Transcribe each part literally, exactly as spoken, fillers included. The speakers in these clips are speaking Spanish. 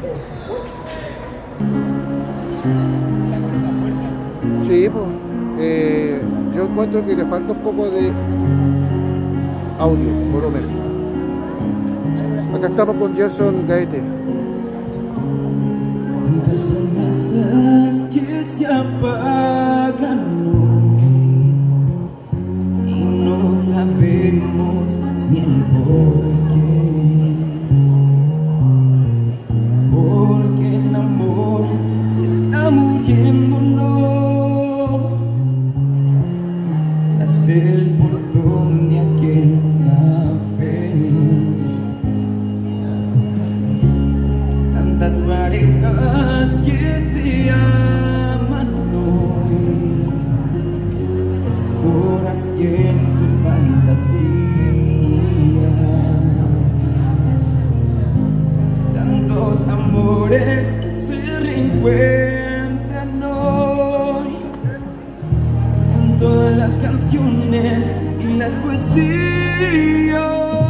Sí, pues, eh, yo encuentro que le falta un poco de audio, volumen. Acá estamos con Gerson Gaete. Tantas promesas que se apagan hoy y no sabemos ni el porqué, porque el amor se está muriendo, no. Tras el portón de aquel café, tantas parejas que se aman hoy, oscuras y en su fantasía. Tantos amores se reencuentran hoy en todas las canciones y las poesías.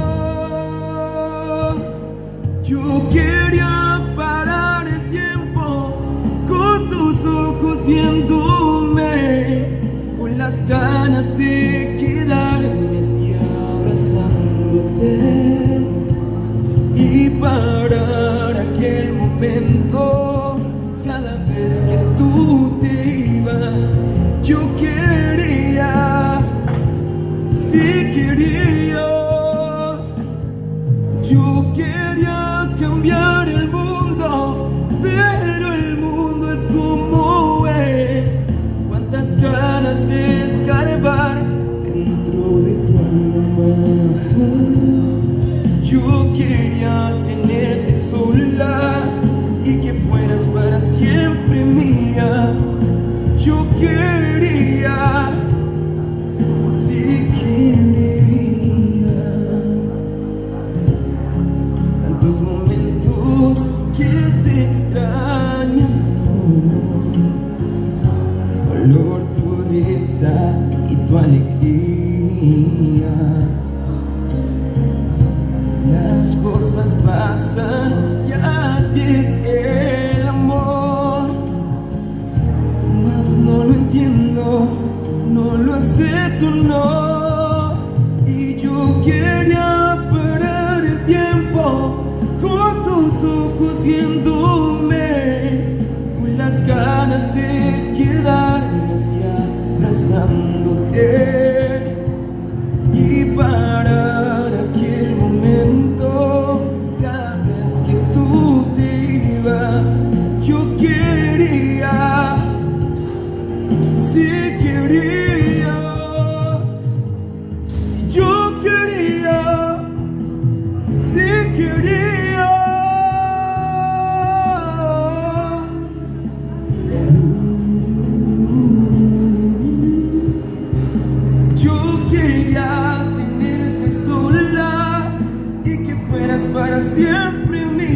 Yo quería parar el tiempo con tus ojos viéndome, con las ganas de quedarme así abrazándote y parar aquel momento cada vez que tú te ibas. Yo quería, sí quería, yo quería cambiar el mundo, pero el mundo es como es. Cuántas ganas de escarbar dentro de tu alma. Yo quería tenerte sola y que fueras para siempre mía. Yo quería, sí quería. Tantos momentos que se extrañan hoy, tu olor, tu risa y tu alegría. Las cosas pasan y así es el amor, mas no lo entiendo, no lo acepto, no. Y yo quería parar el tiempo con tus ojos viéndome, con las ganas de quedarme así abrazándote y parar aquel momento cada vez que tú te ibas. Yo quería, sí quería, yo quería, sí quería. Yo quería tenerte sola y que fueras para siempre mía.